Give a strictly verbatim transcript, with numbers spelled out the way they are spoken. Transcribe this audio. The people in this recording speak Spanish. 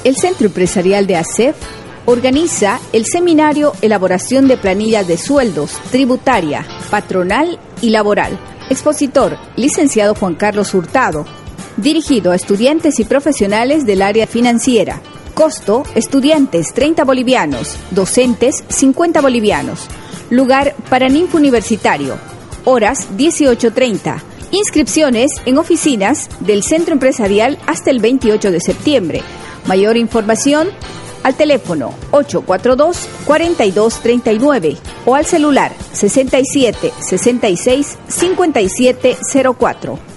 El Centro Empresarial de A C E F organiza el seminario Elaboración de Planillas de Sueldos, Tributaria, Patronal y Laboral. Expositor, licenciado Juan Carlos Hurtado. Dirigido a estudiantes y profesionales del área financiera. Costo, estudiantes treinta bolivianos, docentes cincuenta bolivianos. Lugar, Paraninfo Universitario. Horas, dieciocho treinta. Inscripciones en oficinas del Centro Empresarial hasta el veintiocho de septiembre. Mayor información al teléfono ocho cuatro dos, cuatro dos tres nueve o al celular sesenta y siete, sesenta y seis, cincuenta y siete cero cuatro.